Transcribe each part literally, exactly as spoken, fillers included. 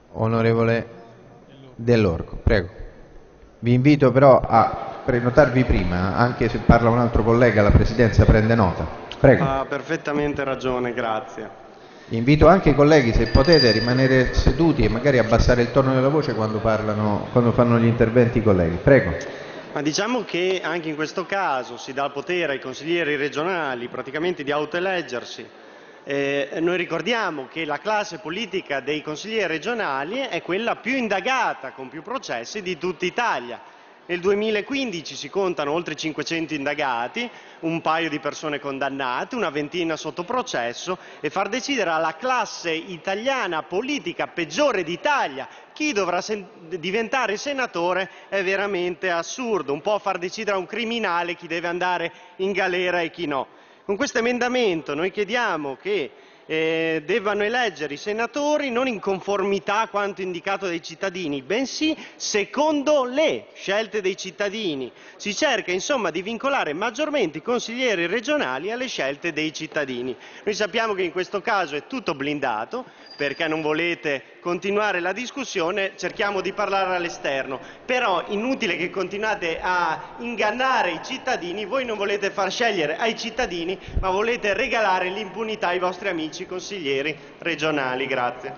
Onorevole Dell'Orco, prego. Vi invito però a prenotarvi prima, anche se parla un altro collega, la Presidenza prende nota. Prego. Ha perfettamente ragione, grazie. Invito anche i colleghi, se potete, a rimanere seduti e magari abbassare il tono della voce quando parlano, quando fanno gli interventi i colleghi. Prego. Ma diciamo che anche in questo caso si dà il potere ai consiglieri regionali praticamente di autoeleggersi. Eh, noi ricordiamo che la classe politica dei consiglieri regionali è quella più indagata, con più processi di tutta Italia. Nel duemilaquindici si contano oltre cinquecento indagati, un paio di persone condannate, una ventina sotto processo, e far decidere alla classe italiana politica peggiore d'Italia chi dovrà diventare senatore è veramente assurdo, un po' far decidere a un criminale chi deve andare in galera e chi no. Con questo emendamento noi chiediamo che eh, debbano eleggere i senatori non in conformità a quanto indicato dai cittadini, bensì secondo le scelte dei cittadini. Si cerca insomma di vincolare maggiormente i consiglieri regionali alle scelte dei cittadini. Noi sappiamo che in questo caso è tutto blindato, perché non volete continuare la discussione, cerchiamo di parlare all'esterno, però inutile che continuate a ingannare i cittadini, voi non volete far scegliere ai cittadini, ma volete regalare l'impunità ai vostri amici consiglieri regionali. Grazie.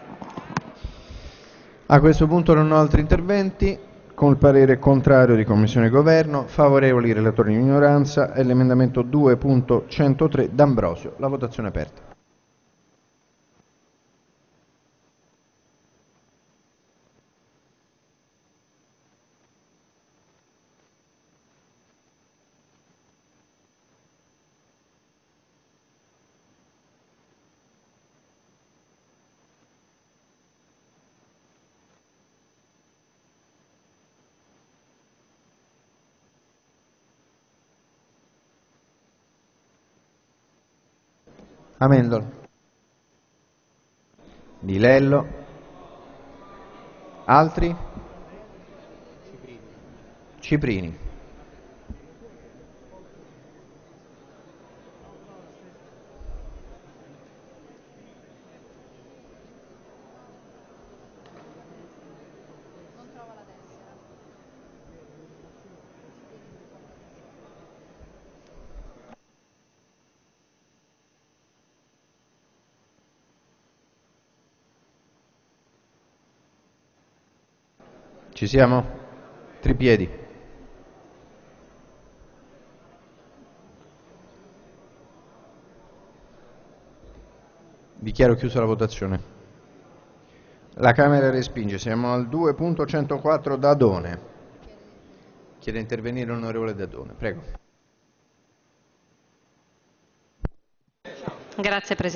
A questo punto non ho altri interventi. Con il parere contrario di Commissione e Governo, favorevoli i relatori di minoranza e l'emendamento due punto centotré D'Ambrosio. La votazione è aperta. Amendola. Di Lello. Altri? Ciprini. Ci siamo? Tripiedi. Dichiaro chiusa la votazione. La Camera respinge. Siamo al due punto centoquattro Dadone. Chiede di intervenire l'onorevole Dadone. Prego. Grazie Presidente.